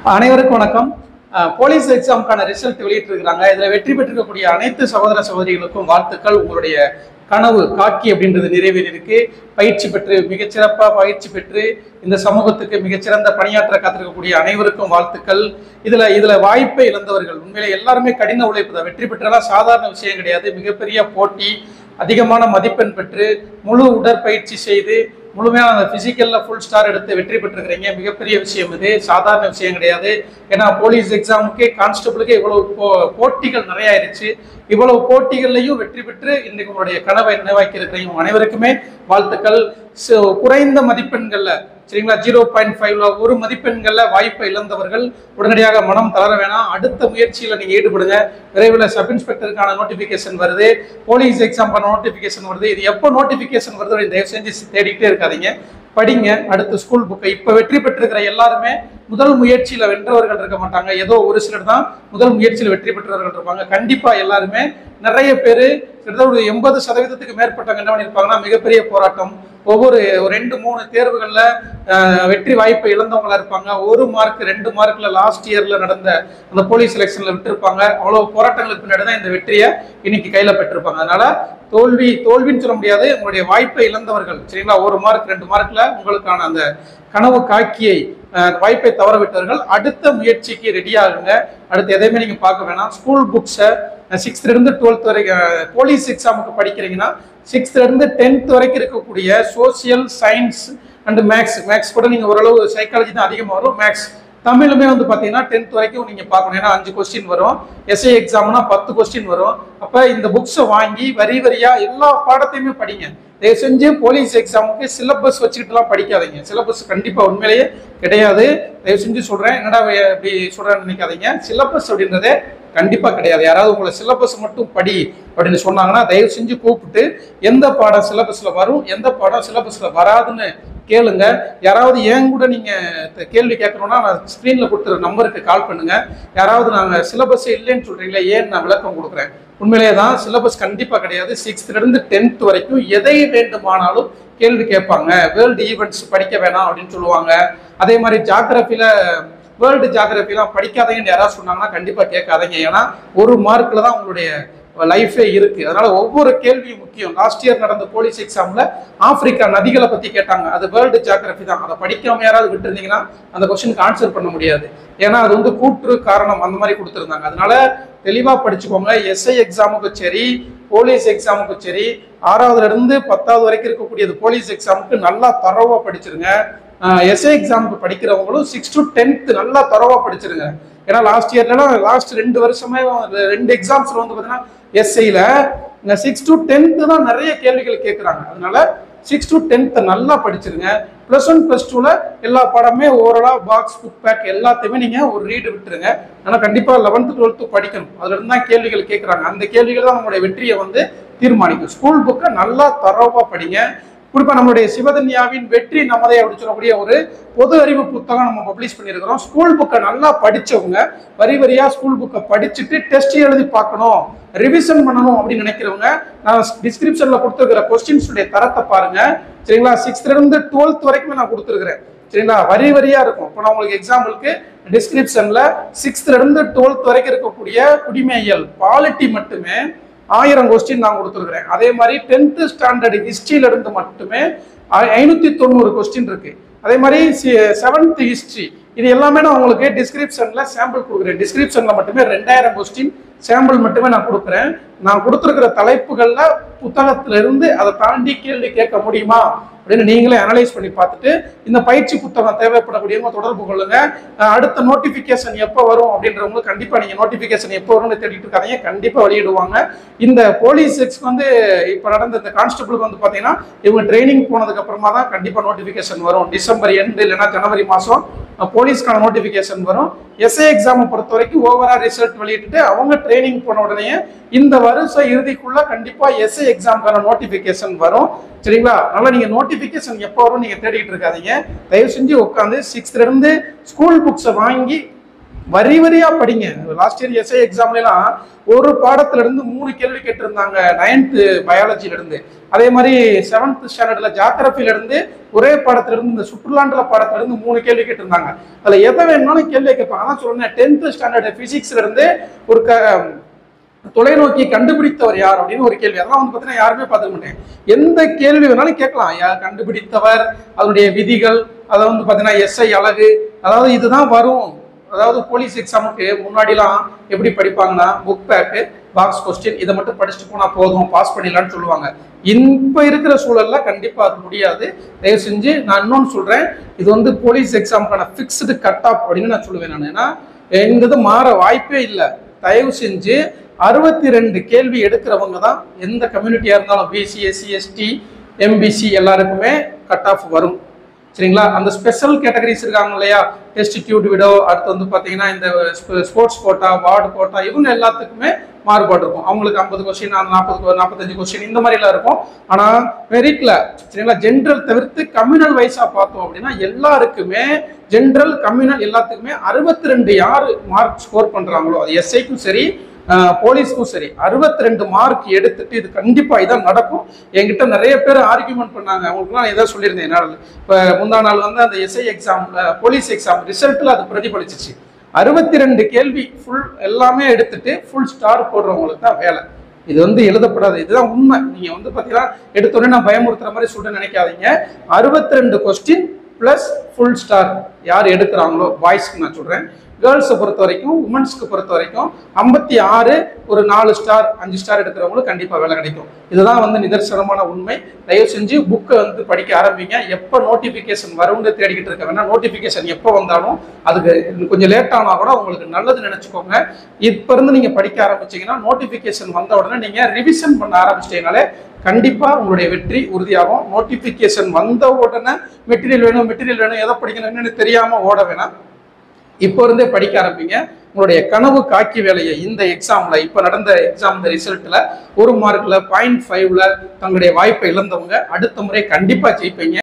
அனைவருக்கும் வணக்கம். Police எக்ஸாமுக்கான result வெளியிட்டிருக்கிறாங்க. இதில் வெற்றி பெற்றிருக்கக்கூடிய அனைத்து சகோதர சகோதரிகளுக்கும் வாழ்த்துக்கள். உங்களுடைய கனவு காக்கி அப்படின்றது நிறைவேறியிருக்கு. பயிற்சி பெற்று மிகச்சிறப்பாக பயிற்சி பெற்று இந்த சமூகத்துக்கு மிகச்சிறந்த பணியாற்ற காத்திருக்கக்கூடிய அனைவருக்கும் வாழ்த்துக்கள். இதில் வாய்ப்பை இழந்தவர்கள் உண்மையிலே எல்லாருமே கடின உழைப்பு தான். வெற்றி பெற்றலாம் சாதாரண விஷயம் கிடையாது. மிகப்பெரிய போட்டி, அதிகமான மதிப்பெண் பெற்று முழு உடற்பயிற்சி செய்து முழுமையான அந்த பிசிக்கல்ல ஃபுல் ஸ்டார் எடுத்து வெற்றி பெற்றிருக்கிறீங்க. மிகப்பெரிய விஷயம் இது, சாதாரண விஷயம் கிடையாது. ஏன்னா போலீஸ் எக்ஸாமுக்கே கான்ஸ்டபிளுக்கே இவ்வளவு போட்டிகள் நிறைய ஆயிடுச்சு. இவ்வளவு போட்டிகள்லையும் வெற்றி பெற்று இன்னைக்கு உங்களுடைய கனவை நினைவாக்கி இருக்கிறீங்க. அனைவருக்குமே வாழ்த்துக்கள். குறைந்த மதிப்பெண்கள்ல சரிங்களா 0.5 ஒரு மதிப்பெண்கள்ல வாய்ப்பை இழந்தவர்கள் உடனடியாக மனம் தளர வேணாம். அடுத்த முயற்சியில நீங்க ஈடுபடுங்க. விரைவில் சப் இன்ஸ்பெக்டருக்கான நோட்டிபிகேஷன் வருது, போலீஸ் எக்ஸாம்க்கான நோட்டிபிகேஷன் வருது. இது எப்போ நோட்டிபிகேஷன் வருது தயவு செஞ்சு தேடிக்கிட்டே இருக்காதீங்க, படிங்க. அடுத்த ஸ்கூல் புக்கை இப்ப வெற்றி பெற்றிருக்கிற எல்லாருமே முதல் முயற்சியில வென்றவர்கள் இருக்க மாட்டாங்க. ஏதோ ஒரு சிலர் தான் முதல் முயற்சியில் வெற்றி பெற்றவர்கள் இருப்பாங்க. கண்டிப்பா எல்லாருமே நிறைய பேரு கிட்டத்தட்ட ஒரு 80% மேற்பட்டவங்க என்ன பண்ணிருப்பாங்கன்னா மிகப்பெரிய போராட்டம். ஒவ்வொரு 2-3 தேர்வுகள்ல வெற்றி வாய்ப்பை இழந்தவங்களா இருப்பாங்க. 1 மார்க் 2 மார்க்ல லாஸ்ட் இயர்ல நடந்த அந்த போலீஸ் எலெக்ஷன்ல விட்டுருப்பாங்க. அவ்வளவு போராட்டங்களுக்கு பின்னாடி தான் இந்த வெற்றியை இன்னைக்கு கையில பெற்றிருப்பாங்க. அதனால தோல்வின்னு சொல்ல முடியாது. உங்களுடைய வாய்ப்பை இழந்தவர்கள் சரிங்களா 1 மார்க் 2 மார்க்ல உங்களுக்கான அந்த கனவு காக்கியை வாய்ப்பை தவறவிட்டவர்கள் அடுத்த முயற்சிக்கு ரெடி ஆகுங்க. அடுத்து எதையுமே நீங்க பார்க்க வேணாம். ஸ்கூல் புக்ஸை 6th இருந்து 12th வரைக்கும் போலீஸ் எக்ஸாமுக்கு படிக்கிறீங்கன்னா 6th இருந்து 10th வரைக்கும் இருக்கக்கூடிய சோசியல், சயின்ஸ் அண்ட் மேக்ஸ் கூட நீங்க ஓரளவு சைக்காலஜி தான் அதிகமாக வரும். மேக்ஸ் தமிழுமே வந்து பார்த்தீங்கன்னா 10th வரைக்கும் நீங்க பார்க்கணும். ஏன்னா 5 கொஸ்டின் வரும். எஸ்ஐ எக்ஸாம்னா 10 கொஸ்டின் வரும். அப்ப இந்த புக்ஸை வாங்கி வரியா எல்லா பாடத்தையுமே படிங்க. தயவு செஞ்சு போலீஸ் எக்ஸாமுக்கு சிலபஸ் வச்சுக்கிட்டுலாம் படிக்காதீங்க. சிலபஸ் கண்டிப்பா உண்மையிலேயே கிடையாது. தயவு செஞ்சு சொல்றேன், என்னடா இப்படி சொல்றேன்னு நினைக்காதீங்க. சிலபஸ் அப்படின்றதே கண்டிப்பா கிடையாது. யாராவது உங்களை சிலபஸ் மட்டும் படி அப்படின்னு சொன்னாங்கன்னா தயவு செஞ்சு கூப்பிட்டு எந்த பாடம் சிலபஸ்ல வரும், எந்த பாடம் சிலபஸ்ல வராதுன்னு கேளுங்க. யாராவது ஏன் கூட நீங்க கேள்வி கேட்கணும்னா நான் ஸ்கிரீன்ல கொடுத்துற நம்பருக்கு கால் பண்ணுங்க. யாராவது நாங்க சிலபஸ் இல்லைன்னு சொல்றீங்களா, ஏன் நான் விளக்கம் கொடுக்குறேன். உண்மையிலே தான் சிலபஸ் கண்டிப்பா கிடையாது. 6th இருந்து 10th வரைக்கும் எதை வேண்டுமானாலும் கேள்வி கேட்பாங்க. வேர்ல்டு ஈவெண்ட்ஸ் படிக்க வேணாம் அப்படின்னு சொல்லுவாங்க. அதே மாதிரி ஜாகிரபியில வேர்ல்டு ஜாகிரபிலாம் படிக்காதீங்கன்னு யாராவது சொன்னாங்கன்னா கண்டிப்பா கேட்காதீங்க. ஏன்னா 1 மார்க்ல தான் உங்களுடைய லைஃபே இருக்கு. அதனால ஒவ்வொரு கேள்வியும் முக்கியம். லாஸ்ட் இயர் நடந்த போலீஸ் எக்ஸாம்ல ஆப்பிரிக்கா நதிகளை பத்தி கேட்டாங்க. அது வேர்ல்டு ஜியோகிராஃபி தான். அதை படிக்காம யாராவது விட்டு இருந்தீங்கன்னா அந்த கொஸ்டினுக்கு ஆன்சர் பண்ண முடியாது. ஏன்னா அது வந்து கூற்று காரணம் அந்த மாதிரி கொடுத்துருந்தாங்க. அதனால தெளிவா படிச்சுக்கோங்க. எஸ்ஐ எக்ஸாமுக்கும் சரி, போலீஸ் எக்ஸாமுக்கும் சரி, 6வதுல இருந்து 10வது வரைக்கும் இருக்கக்கூடியது போலீஸ் எக்ஸாமுக்கு நல்லா தரவா படிச்சிருங்க. எஸ்ஐ எக்ஸாமுக்கு படிக்கிறவங்களும் 6th to 10th நல்லா தரவா படிச்சிருங்க. ஏன்னா லாஸ்ட் இயர்லாம் லாஸ்ட் 2 வருஷமே 2 எக்ஸாம்ஸ்ல வந்து பார்த்தீங்கன்னா எஸ்ஐல 6th to 10th தான் நிறைய கேள்விகள் கேட்குறாங்க. அதனால 6th to 10th நல்லா படிச்சிருங்க. +1 +2ல எல்லா பாடமே ஓரளா பாக்ஸ் புக் பேக் எல்லாத்தையுமே நீங்க ஒரு ரீடு விட்டுருங்க. ஆனால் கண்டிப்பா 11th 12th படிக்கணும். அதுல இருந்து தான் கேள்விகள் கேட்குறாங்க. அந்த கேள்விகள் தான் நம்மளுடைய வெற்றியை வந்து தீர்மானிக்கும். ஸ்கூல் புக்கை நல்லா தரவா படிங்க. குறிப்பா நம்மளுடைய சிவதன்யாவின் வெற்றி நமதே அப்படி சொல்லக்கூடிய ஒரு பொது அறிவு புத்தகம் நம்ம பப்ளிஷ் பண்ணியிருக்கிறோம். ஸ்கூல் புக்கை நல்லா படிச்சவங்க வரியா ஸ்கூல் புக்கை படிச்சுட்டு டெஸ்ட் எழுதி பார்க்கணும், ரிவிஷன் பண்ணணும் அப்படின்னு நினைக்கிறவங்க நான் டிஸ்கிரிப்ஷன்ல கொடுத்துருக்கிற கொஸ்டின்ஸுடைய தரத்தை பாருங்க சரிங்களா. 6th இருந்து 12th வரைக்குமே நான் கொடுத்துருக்கிறேன் சரிங்களா. வரியா இருக்கும். இப்போ நான் உங்களுக்கு எக்ஸாம்பிளுக்கு டிஸ்கிரிப்ஷன்ல 6th இருந்து 12th வரைக்கும் இருக்கக்கூடிய குடிமையியல் பாலிட்டி மட்டுமே 1000 கொஸ்டின் நான் கொடுத்துருக்கிறேன். அதே மாதிரி 10th ஸ்டாண்டர்ட் ஹிஸ்டரியில இருந்து மட்டுமே 590 கொஸ்டின் இருக்கு. அதே மாதிரி 7th ஹிஸ்டரி இது எல்லாமே நான் உங்களுக்கு டிஸ்கிரிப்ஷன்ல சாம்பிள் கொடுக்குறேன். டிஸ்கிரிப்ஷன்ல மட்டுமே 2000 கொஸ்டின் சாம்பிள் மட்டுமே நான் கொடுக்குறேன். நான் கொடுத்துருக்கிற தலைப்புகள்ல புத்தகத்துல இருந்து அதை தாண்டி கேள்வி கேட்க முடியுமா அப்படின்னு நீங்களே அனலைஸ் பண்ணி பார்த்துட்டு இந்த பயிற்சி புத்தகம் தேவைப்படக்கூடியவங்க தொடர்பு கொள்ளுங்க. அடுத்த நோட்டிபிகேஷன் எப்போ வரும் அப்படின்றவங்க கண்டிப்பா நீங்க நோட்டிபிகேஷன் எப்போ வரும்னு தேடிட்டு இருக்காங்க. கண்டிப்பா வெளியிடுவாங்க. இந்த போலீஸ் எக்ஸ்க்கு வந்து இப்ப நடந்த இந்த கான்ஸ்டபிளுக்கு வந்து பாத்தீங்கன்னா இவங்க ட்ரைனிங் போனதுக்கு அப்புறமா தான் கண்டிப்பா நோட்டிபிகேஷன் வரும். டிசம்பர் எண்டு இல்லைன்னா ஜனவரி மாசம் போலீஸ்க்கான நோட்டிபிகேஷன் வரும். எஸ்ஐ எக்ஸாமை பொறுத்த வரைக்கும் ஓவரா ரிசல்ட் வெளியிட்டு அவங்க ட்ரைனிங் போன உடனே இந்த வருஷ இறுதிக்குள்ள கண்டிப்பா எஸ்ஐ எக்ஸாமுக்கான நோட்டிபிகேஷன் வரும் சரிங்களா. அதனால நீங்க நோட்டிபிகேஷன் எப்போ வரும் நீங்க தேடிட்டு இருக்காதீங்க. தயவு செஞ்சு உட்காந்து 6th இருந்து ஸ்கூல் புக்ஸை வாங்கி வரி வரியா படிங்க. லாஸ்ட் இயர் எஸ்ஐ எக்ஸாம்லாம் ஒரு பாடத்துல இருந்து 3 கேள்வி கேட்டிருந்தாங்க 9th பயாலஜில இருந்து. அதே மாதிரி 7th ஸ்டாண்டர்ட்ல ஜாகிரபில இருந்து ஒரே பாடத்துல இருந்து இந்த சுற்றுலாண்டல பாடத்துல இருந்து 3 கேள்வி கேட்டிருந்தாங்க. அதுல எதை வேணும்னாலும் கேள்வி கேட்பாங்க. அதான் சொல்றேன் 10th ஸ்டாண்டர்ட் பிசிக்ஸ்ல இருந்து ஒரு தொலைநோக்கி கண்டுபிடித்தவர் யார் அப்படின்னு ஒரு கேள்வி. அதெல்லாம் வந்து பார்த்தீங்கன்னா யாருமே பார்த்துக்க மாட்டேன். எந்த கேள்வி வேணாலும் கேட்கலாம். யார் கண்டுபிடித்தவர், அதனுடைய விதிகள், அதை வந்து பார்த்தீங்கன்னா எஸ்ஐ அழகு, அதாவது இதுதான் வரும். அதாவது போலீஸ் எக்ஸாமுக்கு முன்னாடிலாம் எப்படி படிப்பாங்கன்னா புக் பேக்கு, பாக்ஸ் கொஸ்டின் இதை மட்டும் படிச்சுட்டு போனா போதும், பாஸ் பண்ணிடலான்னு சொல்லுவாங்க. இப்ப இருக்கிற சூழல்ல கண்டிப்பா அது முடியாது. தயவு செஞ்சு நான் இன்னொன்னு சொல்றேன், இது வந்து போலீஸ் எக்ஸாமுக்கான ஃபிக்ஸ்டு கட் ஆஃப் அப்படின்னு நான் சொல்லுவேன். நான் ஏன்னா இந்த இது மாற வாய்ப்பே இல்லை. தயவு செஞ்சு 62 கேள்வி எடுக்கிறவங்க தான் எந்த கம்யூனிட்டியா இருந்தாலும் பிசி, எஸ்சி, எஸ்டி, எம்பிசி எல்லாருக்குமே கட் ஆஃப் வரும். சரிங்களா? அந்த ஸ்பெஷல் கேட்டகரிஸ் இருக்காங்க இல்லையா, டெஸ்டிடியூட் விடோ, அடுத்து வந்து பார்த்தீங்கன்னா இந்த ஸ்போர்ட்ஸ் கோட்டா, வார்டு கோட்டா, இவங்க எல்லாத்துக்குமே மாறுபாடு இருக்கும். அவங்களுக்கு 50 கொஸ்டின், 40 45 கொஸ்டின் இந்த மாதிரிலாம் இருக்கும். ஆனால் மெரிட்ல சரிங்களா ஜென்ரல் தவிர்த்து கம்யூனல் வைஸா பார்த்தோம் அப்படின்னா எல்லாருக்குமே ஜென்ரல் கம்யூனல் எல்லாத்துக்குமே 62 யார் மார்க் ஸ்கோர் பண்றாங்களோ, அது எஸ்ஐக்கும் சரி போலீஸ்க்கும் சரி 62 மார்க் எடுத்துட்டு இது கண்டிப்பா இதான் நடக்கும். என்கிட்ட நிறைய பேர் ஆர்கியூமெண்ட் பண்ணாங்க. அவங்களுக்கு நான் ஏதாவது சொல்லியிருந்தேன். என்னால் இப்போ முந்தா நாள் வந்து அந்த எஸ்ஐ எக்ஸாம்ல போலீஸ் எக்ஸாம் ரிசல்ட்ல அது பிரதிபலிச்சிச்சு. 62 கேள்வி ஃபுல் எல்லாமே எடுத்துட்டு ஃபுல் ஸ்டார் போடுறவங்களுக்கு தான் வேலை. இது வந்து எழுதப்படாது, இதுதான் உண்மை. நீங்க வந்து பாத்தீங்கன்னா எடுத்தோடனே நான் பயமுறுத்துற மாதிரி சொல்ல நினைக்காதீங்க. 62 கொஸ்டின் பிளஸ் ஃபுல் ஸ்டார் யார் எடுக்கிறாங்களோ, பாய்ஸ்க்கு நான் சொல்றேன். கேர்ள்ஸை பொறுத்த வரைக்கும், உமன்ஸ்க்கு பொறுத்த வரைக்கும் 56 ஒரு 4 ஸ்டார் 5 ஸ்டார் எடுக்கிறவங்களுக்கு கண்டிப்பாக வேலை கிடைக்கும். இதுதான் வந்து நிதர்சனமான உண்மை. தயவு செஞ்சு புக்கை வந்து படிக்க ஆரம்பிங்க. எப்போ நோட்டிஃபிகேஷன் வரும்னு தேடிக்கிட்டு இருக்க வேணா. நோட்டிஃபிகேஷன் எப்போ வந்தாலும் அதுக்கு கொஞ்சம் லேட் ஆனால் கூட உங்களுக்கு நல்லது நினச்சிக்கோங்க. இப்போ இருந்து நீங்கள் படிக்க ஆரம்பிச்சிங்கன்னா நோட்டிஃபிகேஷன் வந்த உடனே நீங்கள் ரிவிஷன் பண்ண ஆரம்பிச்சிட்டீங்கனாலே கண்டிப்பாக உங்களுடைய வெற்றி உறுதியாகும். நோட்டிஃபிகேஷன் வந்த உடனே மெட்டீரியல் வேணும் எதை படிக்கணும்னு தெரியாமல் ஓட வேணாம். இப்போ இருந்தே படிக்க ஆரம்பிங்க. உங்களுடைய கனவு காக்கி வேலையை இந்த எக்ஸாம்ல இப்ப நடந்த எக்ஸாம் ரிசல்ட்ல 1 மார்க்ல 0.5ல தங்களுடைய வாய்ப்பை இழந்தவங்க அடுத்த முறை கண்டிப்பா ஜெயிப்பீங்க.